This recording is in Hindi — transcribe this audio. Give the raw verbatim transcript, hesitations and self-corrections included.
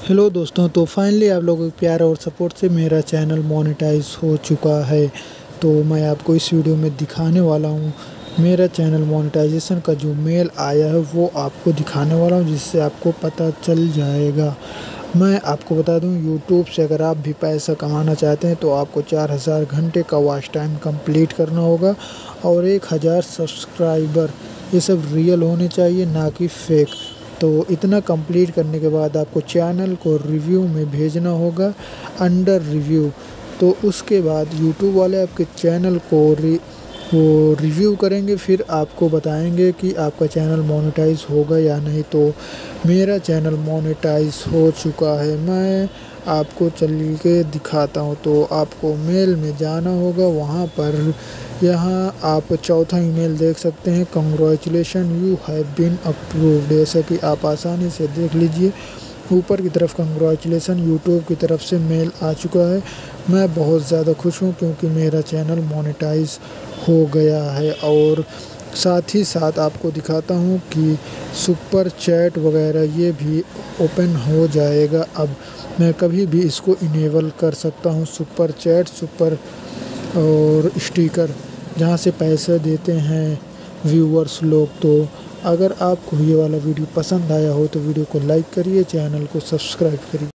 हेलो दोस्तों, तो फाइनली आप लोगों के प्यार और सपोर्ट से मेरा चैनल मोनेटाइज हो चुका है। तो मैं आपको इस वीडियो में दिखाने वाला हूँ मेरा चैनल मोनेटाइजेशन का जो मेल आया है वो आपको दिखाने वाला हूँ, जिससे आपको पता चल जाएगा। मैं आपको बता दूं, यूट्यूब से अगर आप भी पैसा कमाना चाहते हैं तो आपको चार हज़ार घंटे का वॉच टाइम कंप्लीट करना होगा और एक हज़ार सब्सक्राइबर, ये सब रियल होने चाहिए, ना कि फेक। तो इतना कंप्लीट करने के बाद आपको चैनल को रिव्यू में भेजना होगा, अंडर रिव्यू। तो उसके बाद यूट्यूब वाले आपके चैनल को रि वो रिव्यू करेंगे, फिर आपको बताएंगे कि आपका चैनल मोनेटाइज होगा या नहीं। तो मेरा चैनल मोनेटाइज हो चुका है, मैं आपको चल के दिखाता हूँ। तो आपको मेल में जाना होगा, वहाँ पर यहाँ आप चौथा ईमेल देख सकते हैं, congratulation you have been approved. जैसा कि आप आसानी से देख लीजिए, ऊपर की तरफ कंग्रेचुलेशन यूट्यूब की तरफ से मेल आ चुका है। मैं बहुत ज़्यादा खुश हूँ क्योंकि मेरा चैनल मोनेटाइज हो गया है। और साथ ही साथ आपको दिखाता हूँ कि सुपर चैट वगैरह ये भी ओपन हो जाएगा। अब मैं कभी भी इसको इनेबल कर सकता हूँ, सुपर चैट, सुपर और स्टिकर, जहाँ से पैसे देते हैं व्यूअर्स लोग। तो अगर आपको ये वाला वीडियो पसंद आया हो तो वीडियो को लाइक करिए, चैनल को सब्सक्राइब करिए।